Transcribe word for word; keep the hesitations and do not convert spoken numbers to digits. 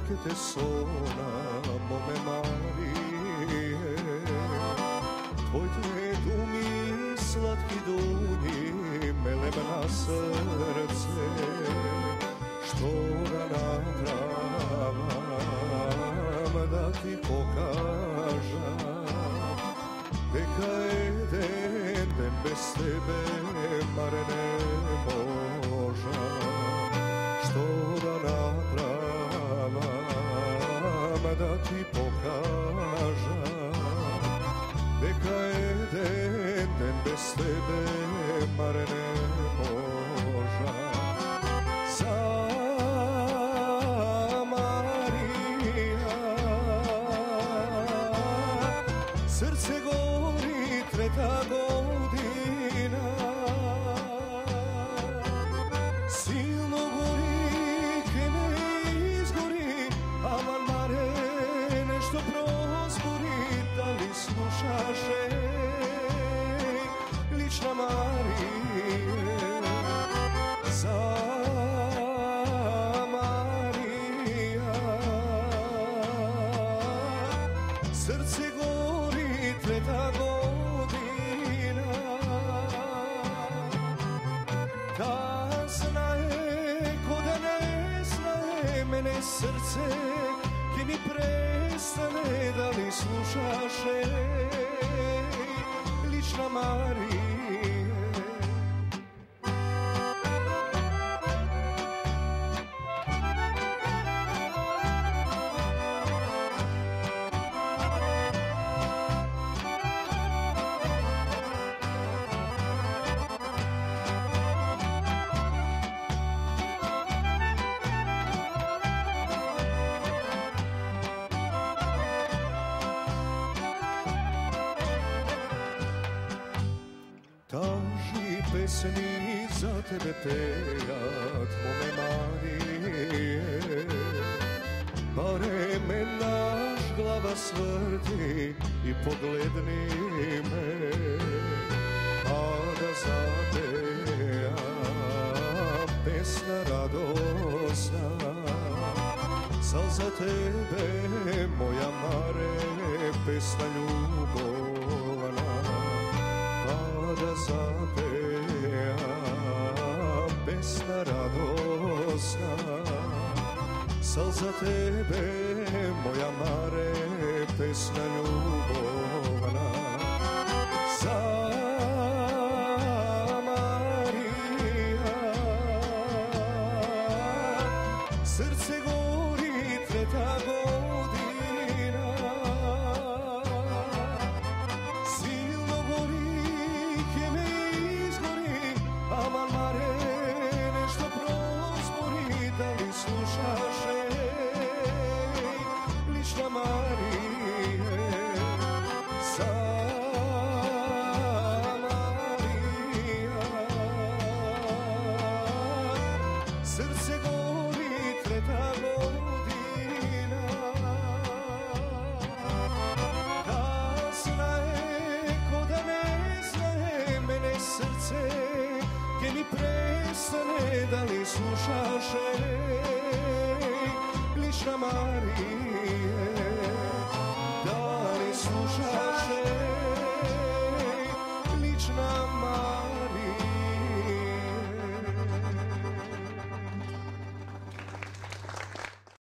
che te sona, mome Marije. Tvoj te dumi, slatki duni, melem na srce, što ga natravam da ti pokažem. Neka je den, den bez tebe, mare ne možem. Što da napravam da ti pokažem. Neka je den, den bez tebe, mare ne možem. Za Marija srce gori, treta godina, silno gori, ke ne izgori, aman mare nešto prospori. Da li slušaš, ej, lična Marije? Za Marija srce gori, treta godina, da znaje ko da ne znaje mene srce, ki mi prestane. Da li slušaš, ej, lična Marije? Kaži pesmi za tebe pejat, mome Marije. Bare me naš glava svrti i pogledni me, a da zapejam pesna radosna. Sal za tebe, moja mare, pesna ljubovna. Da zapejam pesna radosna. Sal za tebe, moja mare, pesna ljubovna. Za Marija srce gori, treta godina, silno gori, ke me izgori, aman mare nešto prospori. Da li slušaš, ej, lična Marije? Za Marija srce gori, treta godina, da znaje ko da ne znaje mene srce, ke mi prestane. Da li slušaš, ej, lična Marije? Da li slušaš, ej, lična Marije?